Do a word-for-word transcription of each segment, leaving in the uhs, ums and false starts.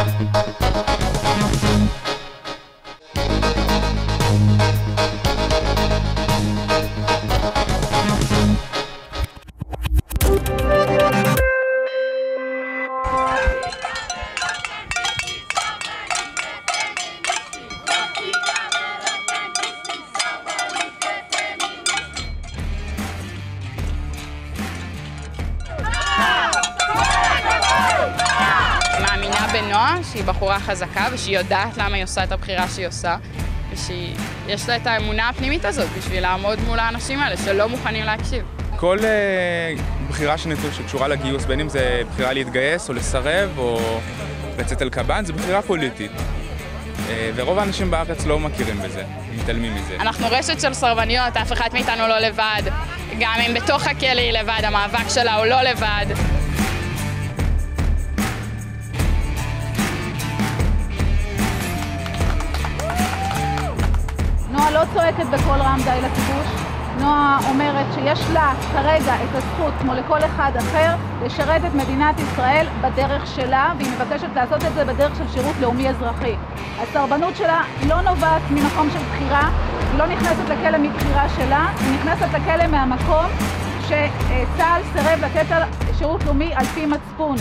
בנועה, שהיא בחורה חזקה ושהיא יודעת למה היא עושה את הבחירה שהיא עושה ושיש לה את האמונה הפנימית הזאת בשביל לעמוד מול האנשים האלה שלא מוכנים להקשיב. כל uh, בחירה שקשורה לגיוס, בין אם זה בחירה להתגייס או לסרב או לצאת על קב"ן, זו בחירה פוליטית. Uh, ורוב האנשים בארץ לא מכירים בזה, מתעלמים מזה. אנחנו רשת של סרבניות, אף אחד מאיתנו לא לבד. גם אם בתוך הכלא היא לבד, המאבק שלה הוא לא לבד. נועה לא צועקת בכל רם די לכיבוש. נועה אומרת שיש לה כרגע את הזכות, כמו לכל אחד אחר, לשרת את מדינת ישראל בדרך שלה, והיא מבקשת לעשות את זה בדרך של שירות לאומי אזרחי. הסרבנות שלה לא נובעת ממקום של בחירה, היא לא נכנסת לכלא מבחירה שלה, היא נכנסת לכלא מהמקום שצה"ל סירב לתת לה שירות לאומי על פי מצפון.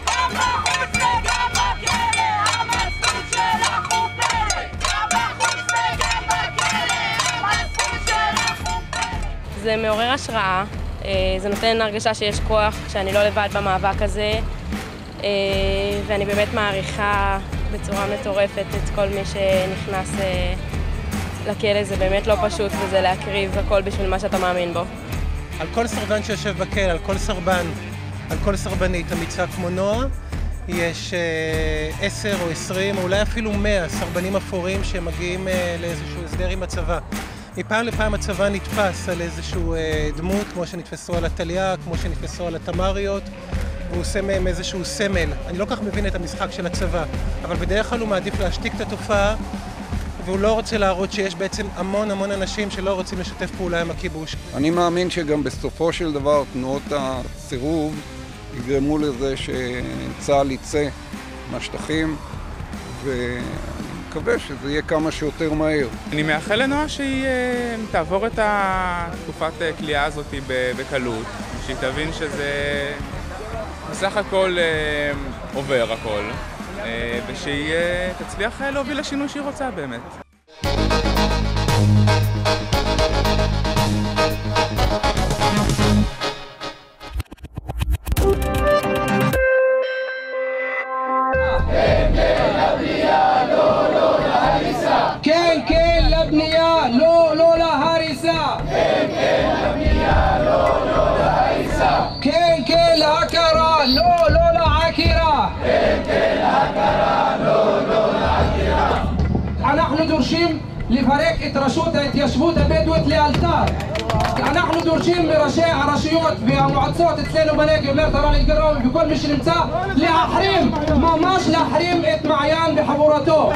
זה מעורר השראה, זה נותן הרגשה שיש כוח, שאני לא לבד במאבק הזה, ואני באמת מעריכה בצורה מטורפת את כל מי שנכנס לכלא. זה באמת לא פשוט, וזה להקריב הכל בשביל מה שאתה מאמין בו. על כל סרבן שיושב בכלא, על כל סרבן, על כל סרבנית אמיצה כמו נועה, יש עשר או עשרים או אולי אפילו מאה סרבנים אפורים שמגיעים לאיזשהו הסדר עם הצבא. מפעם לפעם הצבא נתפס על איזשהו דמות, כמו שנתפסו על הטליה, כמו שנתפסו על התמריות, והוא עושה מהם איזשהו סמל. אני לא כך מבין את המשחק של הצבא, אבל בדרך כלל הוא מעדיף להשתיק את התופעה, והוא לא רוצה להראות שיש בעצם המון המון אנשים שלא רוצים לשתף פעולה עם הכיבוש. אני מאמין שגם בסופו של דבר תנועות הסירוב יגרמו לזה שצה"ל יצא מהשטחים, ו... מקווה שזה יהיה כמה שיותר מהר. אני מאחל לנועה שהיא תעבור את התקופת כליאה הזאת בקלות, שהיא תבין שזה בסך הכל עובר הכל, ושהיא תצליח להוביל לשינוי שהיא רוצה באמת. כן, כן, לבנייה, לא, לא להריסה. כן, כן, לבנייה, לא, לא להריסה. כן, כן, להכרה, לא, לא לעקירה. כן, כן, להכרה, לא, לא לעקירה. אנחנו דורשים לפרק את רשות ההתיישבות הבדואית לאלתר. אנחנו דורשים מראשי הרשויות והמועצות אצלנו בנגב, מרטרה אל-גרום וכל מי שנמצא, להחרים, ממש להחרים את מעיין בחבורתו.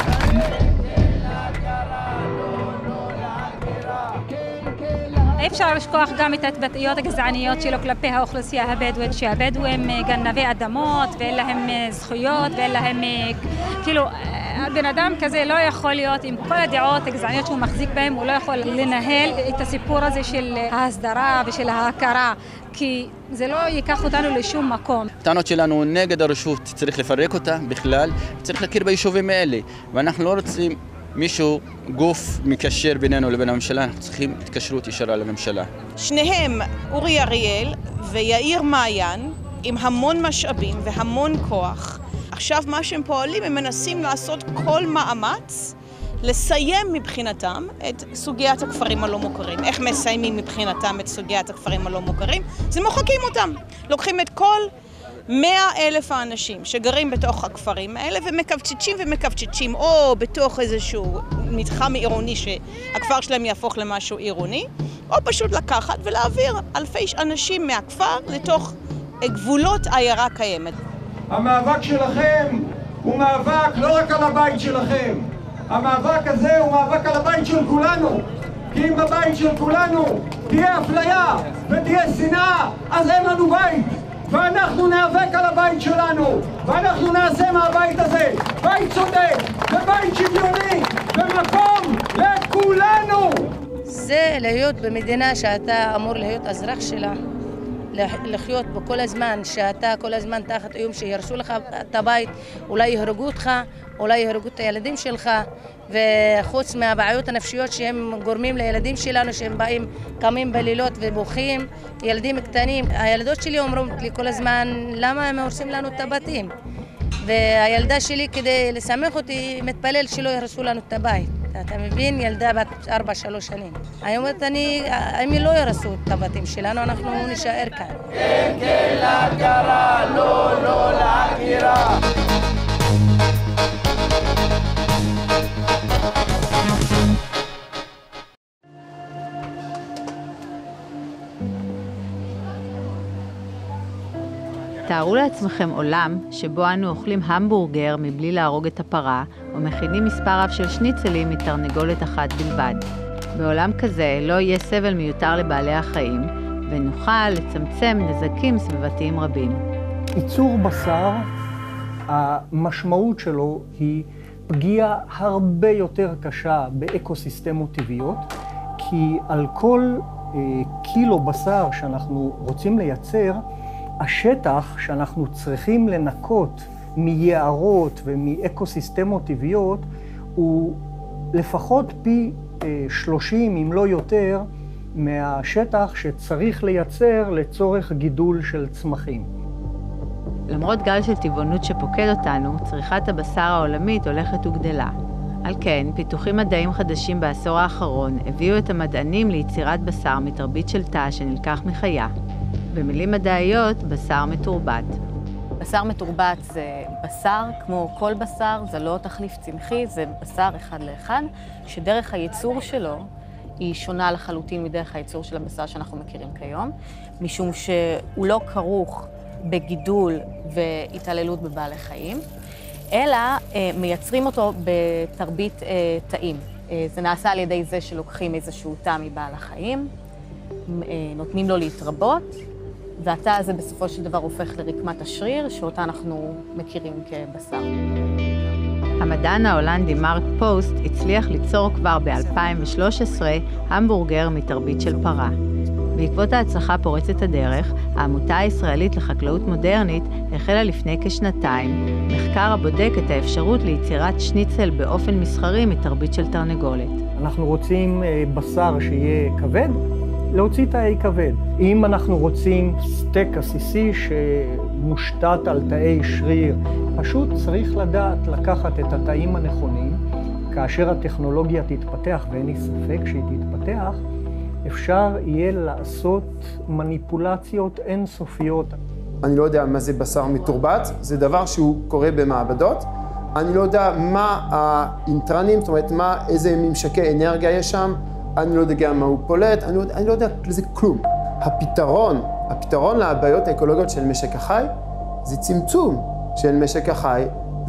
אי אפשר לשכוח גם את ההתבטאויות הגזעניות שלו כלפי האוכלוסייה הבדואית, שהבדואים גנבי אדמות ואין להם זכויות ואין להם, כאילו, בן אדם כזה לא יכול להיות עם כל הדעות הגזעניות שהוא מחזיק בהם, הוא לא יכול לנהל את הסיפור הזה של ההסדרה ושל ההכרה, כי זה לא ייקח אותנו לשום מקום. הטענות שלנו נגד הרשות, צריך לפרק אותה בכלל, צריך להכיר ביישובים האלה, ואנחנו לא רוצים מישהו, גוף מקשר בינינו לבין הממשלה, אנחנו צריכים התקשרות ישרה לממשלה. שניהם, אורי אריאל ויאיר מעיין, עם המון משאבים והמון כוח. עכשיו מה שהם פועלים, הם מנסים לעשות כל מאמץ לסיים מבחינתם את סוגיית הכפרים הלא מוכרים. איך מסיימים מבחינתם את סוגיית הכפרים הלא מוכרים? זה מוחקים אותם. לוקחים את כל מאה אלף האנשים שגרים בתוך הכפרים האלה ומקבצ'צ'ים ומקבצ'צ'ים או בתוך איזשהו מתחם עירוני שהכפר שלהם יהפוך למשהו עירוני, או פשוט לקחת ולהעביר אלפי אנשים מהכפר לתוך גבולות עיירה קיימת. המאבק שלכם הוא מאבק לא רק על הבית שלכם, המאבק הזה הוא מאבק על הבית של כולנו, כי אם בבית של כולנו תהיה אפליה ותהיה שנאה, אז אין לנו בית. ואנחנו ניאבק על הבית שלנו, ואנחנו נעשה מהבית הזה בית צודק ובית שוויוני ומקום לכולנו. זה להיות במדינה שאתה אמור להיות אזרח שלה, לחיות בו כל הזמן, שאתה כל הזמן תחת איום שירשו לך את הבית, אולי יהרגו אותך, אולי יהרגו את הילדים שלך, וחוץ מהבעיות הנפשיות שהם גורמים לילדים שלנו, שהם באים, קמים בלילות ובוכים, ילדים קטנים. הילדות שלי אומרות לי כל הזמן, למה הם הורסים לנו את הבתים? והילדה שלי, כדי לשמח אותי, מתפלל שלא יהרסו לנו את הבית. אתה מבין? ילדה בת ארבע, שלוש שנים. אני אומרת, אני, הם לא יהרסו את הבתים שלנו, אנחנו נשאר כאן. כן, כן להכרה, לא, לא להכירה. תארו לעצמכם עולם שבו אנו אוכלים המבורגר מבלי להרוג את הפרה, או מכינים מספר רב של שניצלים מתרנגולת אחת בלבד. בעולם כזה לא יהיה סבל מיותר לבעלי החיים, ונוכל לצמצם נזקים סביבתיים רבים. ייצור בשר, המשמעות שלו היא פגיעה הרבה יותר קשה באקוסיסטמות טבעיות, כי על כל אה, קילו בשר שאנחנו רוצים לייצר, השטח שאנחנו צריכים לנקות מיערות ומאקוסיסטמות טבעיות הוא לפחות פי שלושים, אם לא יותר, מהשטח שצריך לייצר לצורך גידול של צמחים. למרות גל של טבעונות שפוקד אותנו, צריכת הבשר העולמית הולכת וגדלה. על כן, פיתוחים מדעיים חדשים בעשור האחרון הביאו את המדענים ליצירת בשר מתרבית של תא שנלקח מחיה. במילים מדעיות, בשר מתורבת. בשר מתורבת זה בשר, כמו כל בשר, זה לא תחליף צמחי, זה בשר אחד לאחד, שדרך הייצור שלו היא שונה לחלוטין מדרך הייצור של הבשר שאנחנו מכירים כיום, משום שהוא לא כרוך בגידול והתעללות בבעלי חיים, אלא אה, מייצרים אותו בתרבית אה, תאים. אה, זה נעשה על ידי זה שלוקחים איזשהו תא מבעל החיים, אה, נותנים לו להתרבות, והתא הזה בסופו של דבר הופך לרקמת השריר, שאותה אנחנו מכירים כבשר. המדען ההולנדי מרק פוסט הצליח ליצור כבר ב-אלפיים ושלוש עשרה המבורגר מתרבית של פרה. בעקבות ההצלחה פורצת הדרך, העמותה הישראלית לחקלאות מודרנית החלה לפני כשנתיים מחקר הבודק את האפשרות ליצירת שניצל באופן מסחרי מתרבית של תרנגולת. אנחנו רוצים בשר שיהיה כבד, להוציא תאי כבד. אם אנחנו רוצים סטייק עסיסי שמושתת על תאי שריר, פשוט צריך לדעת לקחת את התאים הנכונים. כאשר הטכנולוגיה תתפתח, ואין לי ספק שהיא תתפתח, אפשר יהיה לעשות מניפולציות אינסופיות. אני לא יודע מה זה בשר מתורבת, זה דבר שהוא קורה במעבדות. אני לא יודע מה האינטרנים, זאת אומרת, מה, איזה ממשקי אנרגיה יש שם. אני לא יודע גם מה הוא פולט, אני לא, אני לא יודע לזה כלום. הפתרון, הפתרון לבעיות האקולוגיות של משק החי, זה צמצום של משק החי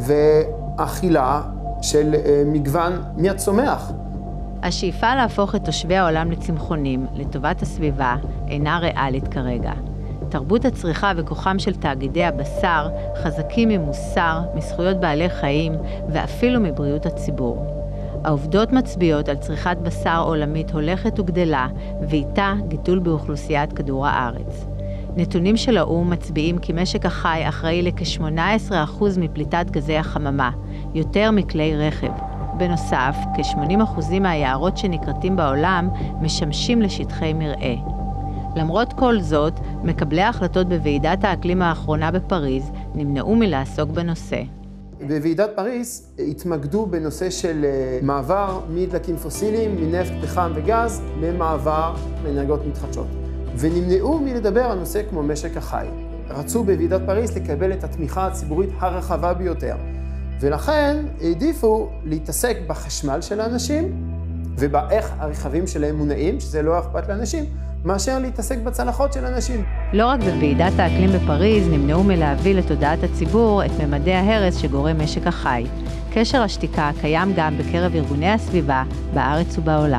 ואכילה של מגוון מהצומח. השאיפה להפוך את תושבי העולם לצמחונים, לטובת הסביבה, אינה ריאלית כרגע. תרבות הצריכה וכוחם של תאגידי הבשר חזקים ממוסר, מזכויות בעלי חיים ואפילו מבריאות הציבור. העובדות מצביעות על צריכת בשר עולמית הולכת וגדלה, ואיתה גידול באוכלוסיית כדור הארץ. נתונים של האו"ם מצביעים כי משק החי אחראי לכ-שמונה עשרה אחוז מפליטת גזי החממה, יותר מכלי רכב. בנוסף, כ-שמונים אחוז מהיערות שנקרטים בעולם משמשים לשטחי מרעה. למרות כל זאת, מקבלי ההחלטות בוועידת האקלים האחרונה בפריז נמנעו מלעסוק בנושא. בוועידת פריז התמקדו בנושא של מעבר מדלקים פוסיליים, מנפט, פחם וגז, למעבר לאנרגיות מתחדשות. ונמנעו מלדבר על נושא כמו משק החי. רצו בוועידת פריז לקבל את התמיכה הציבורית הרחבה ביותר. ולכן העדיפו להתעסק בחשמל של האנשים, ובאיך הרכבים שלהם מונעים, שזה לא אכפת לאנשים, מאשר להתעסק בצלחות של אנשים. לא רק בוועידת האקלים בפריז נמנעו מלהביא לתודעת הציבור את ממדי ההרס שגורם משק החי. קשר השתיקה קיים גם בקרב ארגוני הסביבה בארץ ובעולם.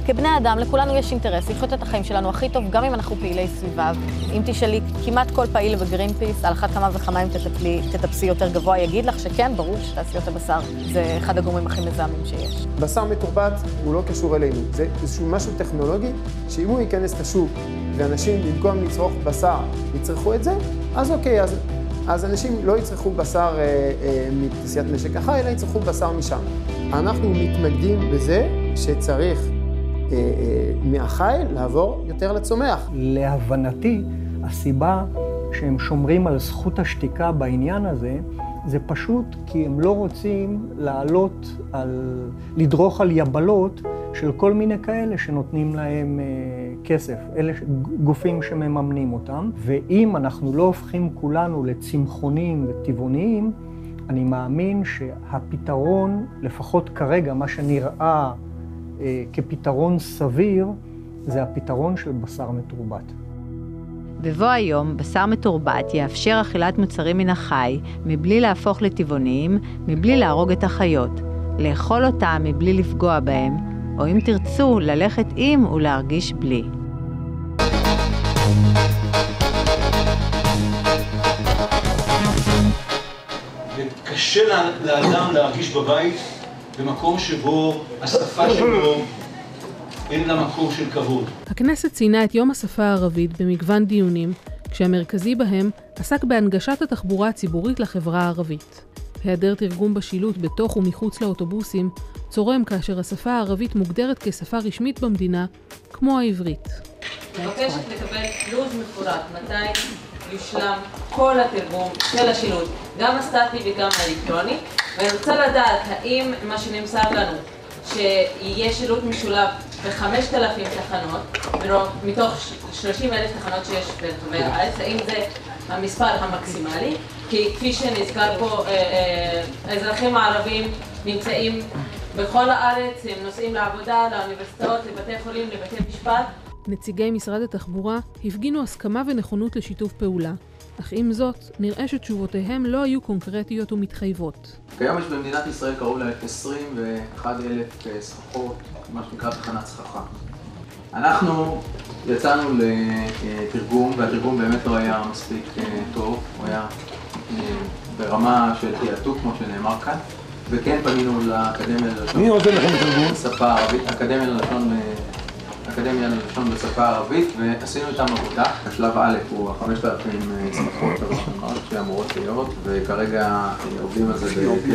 כבני אדם, לכולנו יש אינטרס לחיות את החיים שלנו הכי טוב, גם אם אנחנו פעילי סביבה. אם תשאלי כמעט כל פעיל בגרינפיס, על אחת כמה וכמה אם תטפלי, תטפסי יותר גבוה, יגיד לך שכן, ברור שתעשיות הבשר זה אחד הגורמים הכי מזהמים שיש. בשר מתורבת הוא לא קשור אלינו, זה איזשהו משהו טכנולוגי, שאם הוא ייכנס לשוק ואנשים במקום לצרוך בשר יצרכו את זה, אז אוקיי, אז, אז אנשים לא יצרכו בשר אה, אה, מתעשיית משק החי, אלא יצרכו בשר משם. אנחנו מתמקדים בזה שצריך אה, אה, מהחי לעבור יותר לצומח. להבנתי, הסיבה שהם שומרים על זכות השתיקה בעניין הזה, זה פשוט כי הם לא רוצים לעלות על, לדרוך על יבלות של כל מיני כאלה שנותנים להם אה, כסף, אלה גופים שמממנים אותם. ואם אנחנו לא הופכים כולנו לצמחונים וטבעוניים, אני מאמין שהפתרון, לפחות כרגע, מה שנראה אה, כפתרון סביר, זה הפתרון של בשר מתורבת. בבוא היום, בשר מתורבת יאפשר אכילת מוצרים מן החי, מבלי להפוך לטבעוניים, מבלי להרוג את החיות, לאכול אותם מבלי לפגוע בהם, או אם תרצו, ללכת עם ולהרגיש בלי. וקשה לאדם להרגיש בבית במקום שבו השפה שלו אין לה מקום של כבוד. הכנסת ציינה את יום השפה הערבית במגוון דיונים, כשהמרכזי בהם עסק בהנגשת התחבורה הציבורית לחברה הערבית. היעדר תרגום בשילוט בתוך ומחוץ לאוטובוסים צורם כאשר השפה הערבית מוגדרת כשפה רשמית במדינה, כמו העברית. מבקשת לקבל לוז מפורט, מתי יושלם כל התרגום של השילוט, גם הסטטי וגם האלקטרוני, ואני רוצה לדעת האם מה שנמסר לנו שיהיה שילוט משולב ב-חמשת אלפים תחנות, מתוך שלושים אלף תחנות שיש ברחבי הארץ, האם זה המספר המקסימלי? כי כפי שנזכר פה, האזרחים הערבים נמצאים בכל הארץ, הם נוסעים לעבודה, לאוניברסיטאות, לבתי חולים, לבתי משפט. נציגי משרד התחבורה הפגינו הסכמה ונכונות לשיתוף פעולה, אך עם זאת, נראה שתשובותיהם לא היו קונקרטיות ומתחייבות. כיום יש במדינת ישראל קרוב ל-עשרים ואחת אלף סככות, מה שנקרא תחנת סככה. אנחנו יצאנו לתרגום, והתרגום באמת לא היה מספיק טוב, הוא היה ברמה של תיעתוק, כמו שנאמר כאן, וכן פנינו לאקדמיה ללשון... מי עושה לכם תרגום? בשפה הערבית, אקדמיה ללשון... אקדמיה ללשון בשפה הערבית, ועשינו איתם עבודה. השלב א' הוא חמשת אלפים סמכות הראשונות שאמורות להיות, וכרגע עובדים על זה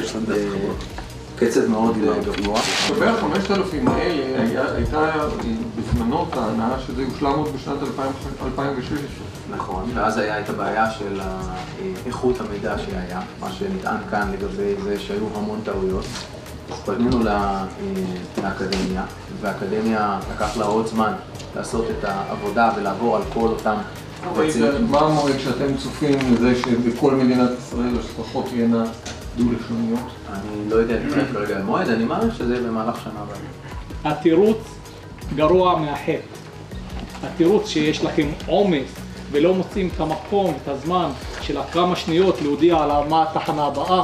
בקצב מאוד גבוה. לגבי ה-חמשת אלפים האלה הייתה בזמנו טענה שזה יושלם עוד בשנת אלפיים ושש עשרה. נכון, ואז היה את הבעיה של איכות המידע שהיה, מה שנטען כאן לגבי זה שהיו המון טעויות. אז פנינו לאקדמיה, והאקדמיה לקח לה עוד זמן לעשות את העבודה ולעבור על כל אותם רצינות. מה המועד שאתם צופים לזה שבכל מדינת ישראל השפחות תהיינה דו-לשוניות? אני לא יודע להתחיל כרגע המועד, אני מעריך שזה במהלך שנה הבאה. התירוץ גרוע מהחטא. התירוץ שיש לכם עומס ולא מוצאים את המקום, את הזמן של כמה שניות להודיע על מה התחנה הבאה,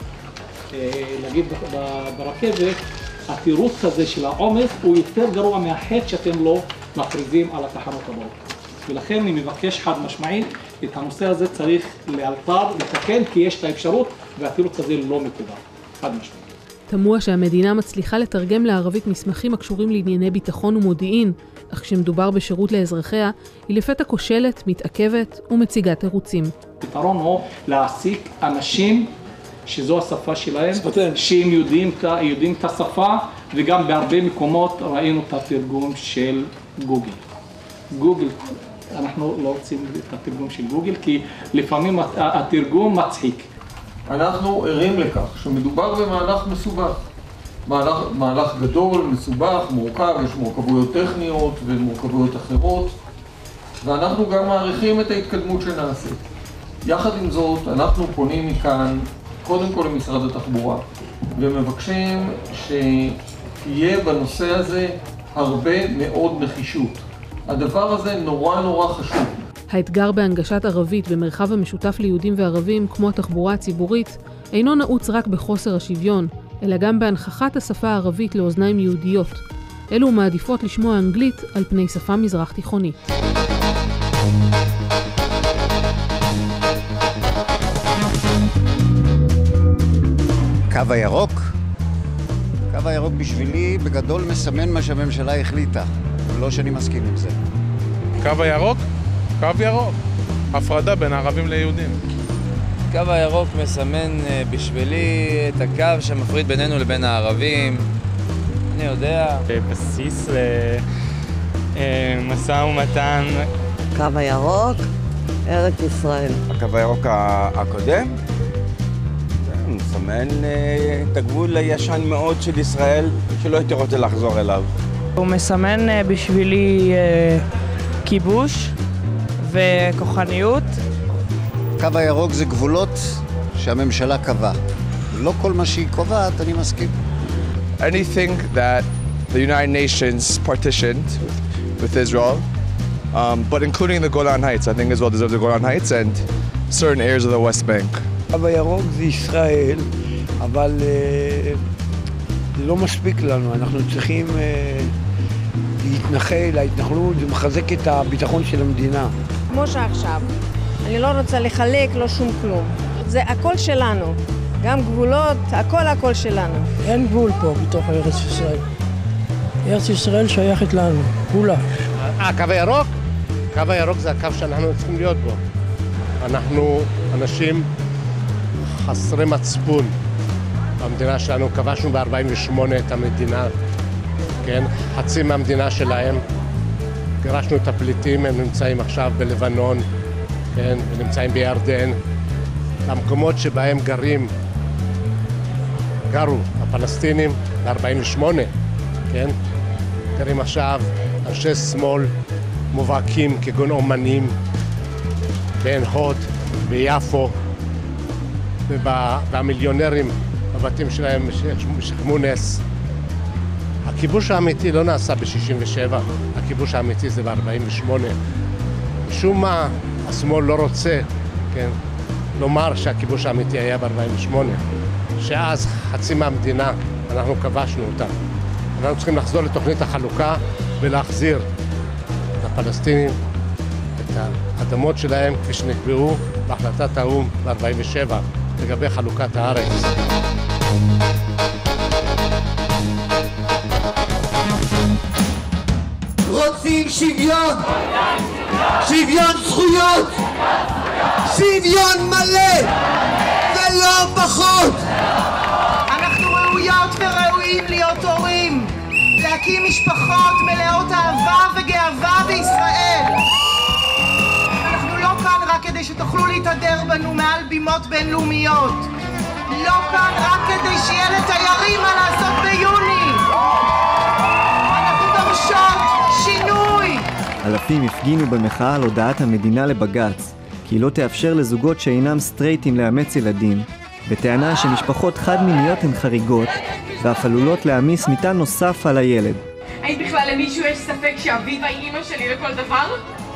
להגיד ברכבת, התירוץ הזה של העומס הוא יותר גרוע מהחטא שאתם לא מכריזים על התחנות הבאות. ולכן אני מבקש חד משמעית, את הנושא הזה צריך לאלתר, לתקן, כי יש את האפשרות, והתירוץ הזה לא מקובל. חד משמעית. תמוה שהמדינה מצליחה לתרגם לערבית מסמכים הקשורים לענייני ביטחון ומודיעין, אך כשמדובר בשירות לאזרחיה, היא לפתע כושלת, מתעכבת ומציגה תירוצים. הפתרון הוא להעסיק אנשים שזו השפה שלהם, שהם יודעים, יודעים את השפה, וגם בהרבה מקומות ראינו את התרגום של גוגל. גוגל, אנחנו לא רוצים את התרגום של גוגל, כי לפעמים התרגום מצחיק. אנחנו ערים לכך שמדובר במהלך מסובך. מהלך, מהלך גדול, מסובך, מורכב, יש מורכבויות טכניות ומורכבויות אחרות, ואנחנו גם מעריכים את ההתקדמות שנעשית. יחד עם זאת, אנחנו פונים מכאן קודם כל למשרד התחבורה, ומבקשים שתהיה בנושא הזה הרבה מאוד נחישות. הדבר הזה נורא נורא חשוב. האתגר בהנגשת ערבית במרחב המשותף ליהודים וערבים, כמו התחבורה הציבורית, אינו נעוץ רק בחוסר השוויון, אלא גם בהנכחת השפה הערבית לאוזניים יהודיות. אלו מעדיפות לשמוע אנגלית על פני שפה מזרח תיכונית. קו הירוק? קו הירוק בשבילי בגדול מסמן מה שהממשלה החליטה, לא שאני מסכים עם זה. קו הירוק? קו ירוק. הפרדה בין הערבים ליהודים. קו הירוק מסמן בשבילי את הקו שמפריד בינינו לבין הערבים. אני יודע. בסיס למשא ומתן. קו הירוק, ארץ ישראל. הקו הירוק הקודם מסמן את הגבול הישן מאוד של ישראל, שלא הייתי רוצה לחזור אליו. הוא מסמן בשבילי כיבוש וכוחניות. קו הירוק זה גבולות שהממשלה קבעה. לא כל מה שהיא קובעת, אני מסכים. Anything that the United Nations partitioned with Israel, um, but including the Golan Heights. I think Israel deserves the Golan Heights and certain areas of the West Bank. קו הירוק זה ישראל, אבל uh, זה לא מספיק לנו. אנחנו צריכים uh, להתנחל, להתנחלות, זה מחזק את הביטחון של המדינה. כמו שעכשיו, אני לא רוצה לחלק, לא שום כלום. זה הכל שלנו, גם גבולות, הכל הכל שלנו. אין גבול פה בתוך ארץ ישראל. ארץ ישראל שייכת לנו, כולה. אה, הקו הירוק? הקו הירוק זה הקו שאנחנו צריכים להיות בו. אנחנו אנשים חסרי מצפון במדינה שלנו. כבשנו ב-ארבעים ושמונה את המדינה, כן? חצי מהמדינה שלהם. גירשנו את הפליטים, הם נמצאים עכשיו בלבנון, כן? ונמצאים בירדן. במקומות שבהם גרים, גרו הפלסטינים ב-ארבעים ושמונה, כן? גרים עכשיו אנשי שמאל מובהקים כגון אומנים בעין הוד, ביפו, והמיליונרים בבתים שלהם שכמו נס. הכיבוש האמיתי לא נעשה ב-שישים ושבע, הכיבוש האמיתי זה ב-ארבעים ושמונה. משום מה השמאל לא רוצה, כן, לומר שהכיבוש האמיתי היה ב-ארבעים ושמונה, שאז חצי מהמדינה אנחנו כבשנו אותה. אנחנו צריכים לחזור לתוכנית החלוקה ולהחזיר את הפלסטינים, את האדמות שלהם כפי שנקבעו בהחלטת האו"ם ב-ארבעים ושבע לגבי חלוקת הארץ. רוצים שוויון! שוויון זכויות! שוויון מלא! ולא פחות! אנחנו ראויות וראויים להיות הורים, להקים משפחות מלאות אהבה וגאווה בישראל. אנחנו לא כאן רק כדי שתוכלו להתהדר בנו מעל בימות בינלאומיות. לא כאן רק כדי שיהיה לתיירים מה לעשות ביוני. אנחנו דורשות שינוי. אלפים הפגינו במחאה על הודעת המדינה לבג"ץ, כי היא לא תאפשר לזוגות שאינם סטרייטים לאמץ ילדים, בטענה שמשפחות חד-מיניות הן חריגות, ואף עלולות להעמיס מטען נוסף על הילד. האם בכלל למישהו יש ספק שאביבה היא אימא שלי לכל דבר?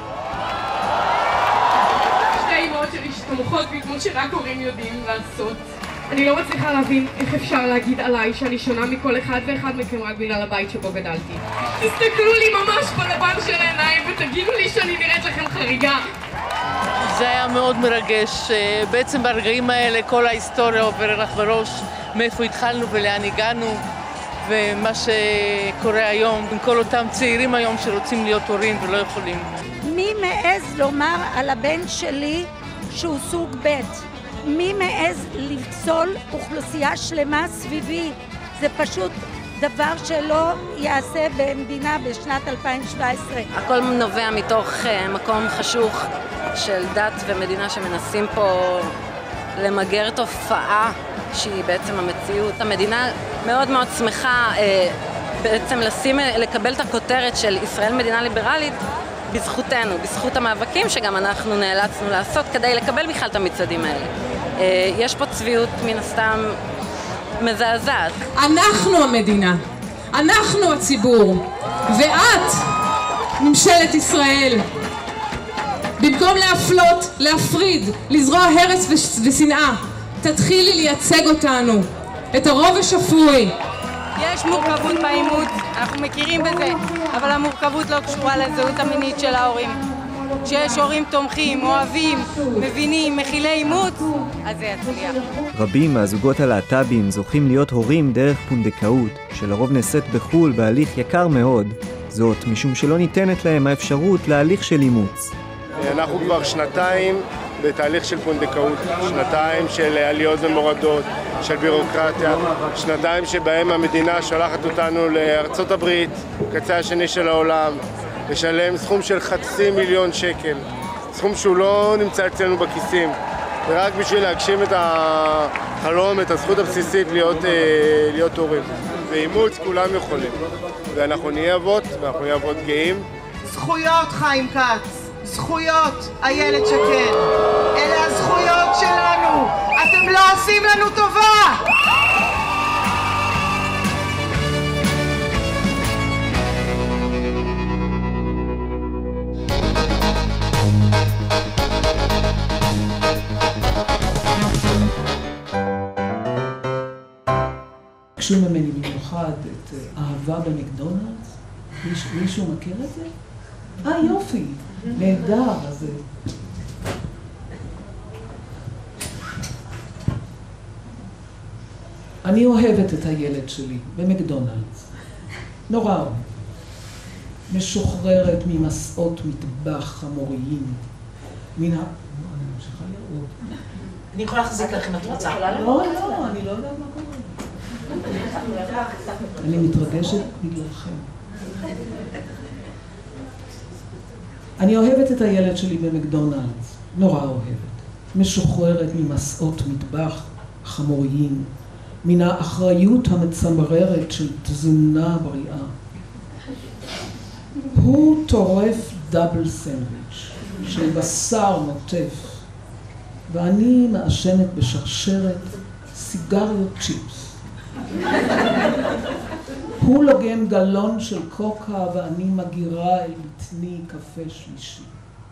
שתי אימהות שלי שתומכות בי כמו שרק הורים יודעים לעשות. אני לא מצליחה להבין איך אפשר להגיד עליי שאני שונה מכל אחד ואחד מכם רק בגלל הבית שבו גדלתי. תסתכלו לי ממש בלבן של העיניים ותגידו לי שאני נראית לכם חריגה. זה היה מאוד מרגש. בעצם ברגעים האלה כל ההיסטוריה עוברת לך בראש, מאיפה התחלנו ולאן הגענו, ומה שקורה היום עם כל אותם צעירים היום שרוצים להיות הורים ולא יכולים. מי מעז לומר על הבן שלי שהוא סוג ב'? מי מעז לפסול אוכלוסייה שלמה סביבי? זה פשוט דבר שלא יעשה במדינה בשנת אלפיים שבע עשרה. הכל נובע מתוך מקום חשוך של דת ומדינה שמנסים פה למגר תופעה שהיא בעצם המציאות. המדינה מאוד מאוד שמחה בעצם לשים, לקבל את הכותרת של ישראל מדינה ליברלית בזכותנו, בזכות המאבקים שגם אנחנו נאלצנו לעשות כדי לקבל בכלל את המצעדים האלה. יש פה צביעות מן הסתם מזעזעת. אנחנו המדינה, אנחנו הציבור, ואת, ממשלת ישראל, במקום להפלות, להפריד, לזרוע הרס ושנאה, תתחילי לייצג אותנו, את הרוב השפוי, יש מורכבות באימוץ, אנחנו מכירים בזה, אבל המורכבות לא קשורה לזהות המינית של ההורים. כשיש הורים תומכים, אוהבים, מבינים, מכילי אימוץ, אז זה יצליח. רבים מהזוגות הלהט"בים זוכים להיות הורים דרך פונדקאות, שלרוב נעשית בחו"ל בהליך יקר מאוד. זאת משום שלא ניתנת להם האפשרות להליך של אימוץ. אנחנו כבר שנתיים בתהליך של פונדקאות, שנתיים של עליות ומורדות, של בירוקרטיה, שנתיים שבהם המדינה שולחת אותנו לארצות הברית, קצה השני של העולם, לשלם סכום של חצי מיליון שקל, סכום שהוא לא נמצא אצלנו בכיסים, ורק בשביל להגשים את החלום, את הזכות הבסיסית להיות, להיות הורים. ואימוץ כולם יכולים, ואנחנו נהיה אבות, ואנחנו נהיה אבות גאים. זכויות חיים כץ, זכויות איילת שקד, אלה הזכויות שלנו, אתם לא עושים לנו טובה! ביקשו ממני במיוחד את אהבה במקדונלדס. מישהו מכיר את זה? אה, יופי, נהדר. אז אני אוהבת את הילד שלי במקדונלדס. נורא אוהבת. משוחררת ממסעות מטבח המוריים. מן ה... אני ממשיכה לראות. אני יכולה להחזיק לך אם את רוצה. לא, לא, אני לא יודעת מה קורה. אני מתרגשת בגללכם. אני אוהבת את הילד שלי במקדונלדס, נורא אוהבת. משוחררת ממסעות מטבח חמוריים, מן האחריות המצמררת של תזונה בריאה. הוא טורף דאבל סנדוויץ' של בשר מוטף, ואני מעשנת בשרשרת סיגריות צ'יפס. הוא לוגם גלון של קוקה ואני מגירה אל בטני קפה שלישי.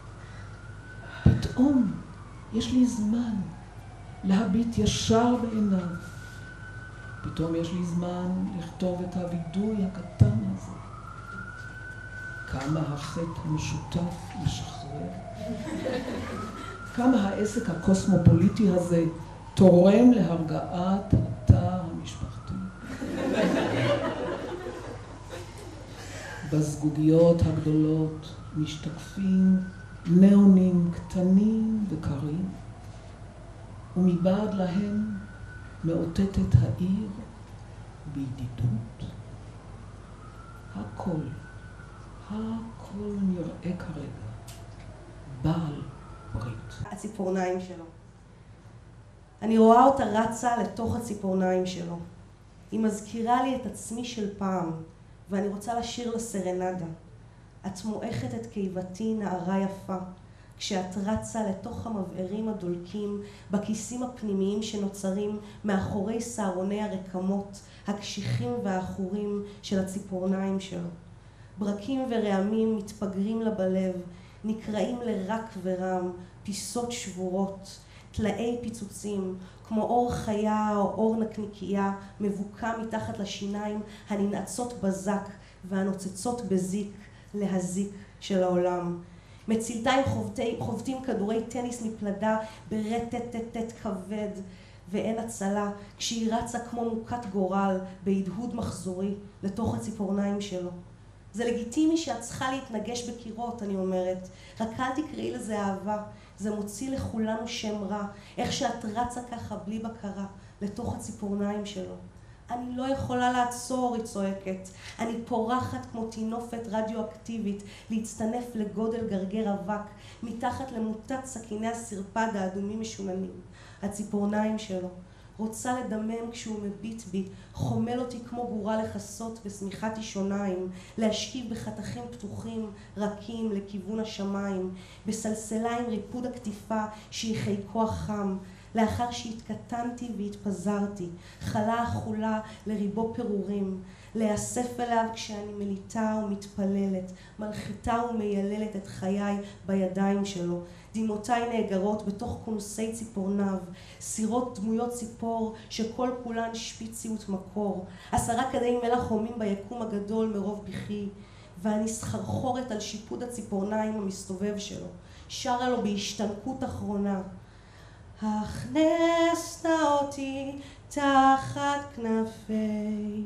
פתאום יש לי זמן להביט ישר בעיניו. פתאום יש לי זמן לכתוב את הווידוי הקטן הזה. כמה החטא המשותף משחרר. כמה העסק הקוסמופוליטי הזה תורם להרגעת התא המשפחתי. בזגוגיות הגדולות משתקפים נאונים קטנים וקרים, ומבעד להם מאותתת העיר בידידות. הכל, הכל נראה כרגע בעל ברית. הציפורניים שלו. אני רואה אותה רצה לתוך הציפורניים שלו. היא מזכירה לי את עצמי של פעם, ואני רוצה לשיר לה סרנדה. את מועכת את קיבתי נערה יפה, כשאת רצה לתוך המבערים הדולקים, בכיסים הפנימיים שנוצרים מאחורי שערוני הרקמות, הקשיחים והאחורים של הציפורניים שלו. ברקים ורעמים מתפגרים לה בלב, נקראים לרק ורם, פיסות שבורות, תלאי פיצוצים, כמו אור חיה או אור נקניקייה, מבוקע מתחת לשיניים הננעצות בזק והנוצצות בזיק להזיק של העולם. מצילתיים חובטים כדורי טניס מפלדה ברטט כבד, ואין הצלה כשהיא רצה כמו מוכת גורל בהדהוד מחזורי לתוך הציפורניים שלו. זה לגיטימי שאת צריכה להתנגש בקירות, אני אומרת, רק אל תקראי לזה אהבה. זה מוציא לכולנו שם רע, איך שאת רצה ככה בלי בקרה לתוך הציפורניים שלו. אני לא יכולה לעצור, היא צועקת. אני פורחת כמו תינופת רדיואקטיבית להצטנף לגודל גרגר אבק מתחת למוטת סכיני הסרפד האדומים משוננים. הציפורניים שלו. רוצה לדמם כשהוא מביט בי, חומל אותי כמו גורה לחסות בשמיכת אישוניים, להשכיב בחתכים פתוחים, רכים לכיוון השמיים, בסלסלה עם ריפוד הכתיפה שהיא חיקו החם, לאחר שהתקטנתי והתפזרתי, חלה החולה לריבו פירורים, להיאסף אליו כשאני מליטה ומתפללת, מלחיתה ומייללת את חיי בידיים שלו, דמעותיי נאגרות בתוך כונוסי ציפורניו, סירות דמויות ציפור שכל כולן שפיציות מקור, עשרה כדי מלח הומים ביקום הגדול מרוב בכי, ואני סחרחורת על שיפוד הציפורניים המסתובב שלו, שרה לו בהשתנקות אחרונה. הכנס נא אותי תחת כנפי,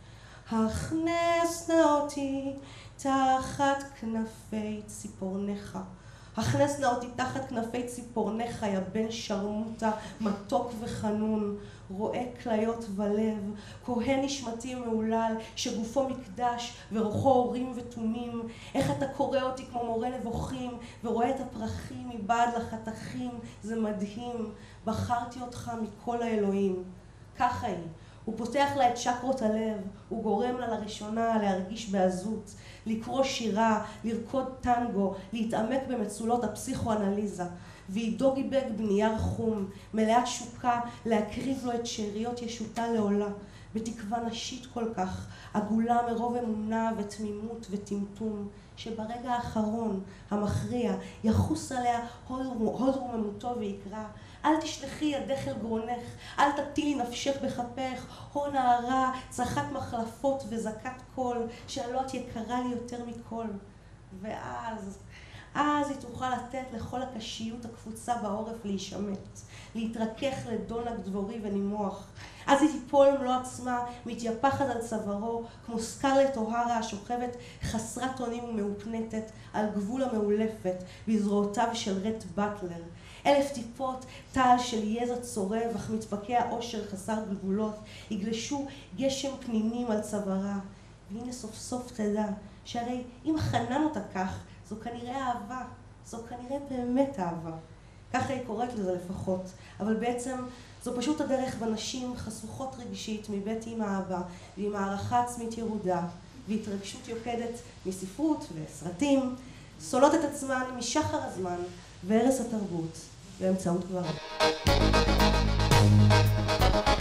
הכנס נא אותי תחת כנפי ציפורנך. הכנס נא אותי תחת כנפי ציפורנך, יא בן שרמוטה, מתוק וחנון, רואה כליות ולב, כהן נשמתי מעולל, שגופו מקדש ורוחו אורים ותומים. איך אתה קורא אותי כמו מורה נבוכים, ורואה את הפרחים מבעד לחתכים, זה מדהים. בחרתי אותך מכל האלוהים. ככה היא. הוא פותח לה את שקרות הלב, הוא גורם לה לראשונה להרגיש בעזות, לקרוא שירה, לרקוד טנגו, להתעמק במצולות הפסיכואנליזה. ועידו גיבג בנייר חום, מלאה שוקה, להקריב לו את שאריות ישותה לעולה, בתקווה נשית כל כך, עגולה מרוב אמונה ותמימות וטמטום, שברגע האחרון, המכריע, יחוס עליה הוד רוממותו ויקרא, אל תשלחי ידך אל גרונך, אל תטילי נפשך בכפך, הו נערה, צרחת מחלפות וזקת קול, שהלא את יקרה לי יותר מכל. ואז, אז היא תוכל לתת לכל הקשיות הקפוצה בעורף להישמט, להתרכך לדונג דבורי ונימוח. אז היא תיפול מלוא עצמה, מתייפחת על צווארו, כמו סקרלט אוהרה השוכבת חסרת אונים ומאופנטת על גבול המאולפת בזרועותיו של רט בטלר. אלף טיפות טל של יזע צורב, אך מתפקע אושר חסר גבולות, יגלשו גשם פנינים על צווארה. והנה סוף סוף תדע שהרי אם חנן אותה כך, זו כנראה אהבה, זו כנראה באמת אהבה. ככה היא קוראת לזה לפחות, אבל בעצם זו פשוט הדרך בנשים חשוכות רגשית מבית אמא אבא, ועם הערכה עצמית ירודה, והתרגשות יוקדת מספרות וסרטים, סולות את עצמן משחר הזמן והרס התרבות באמצעות גברים.